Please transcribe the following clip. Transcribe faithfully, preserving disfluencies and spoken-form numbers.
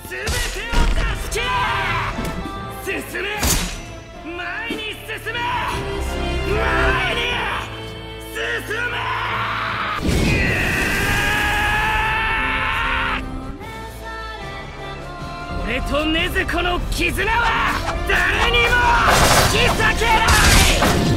全てを助け進め前に進め前に進め俺と禰豆子の絆は誰にも引き裂けない。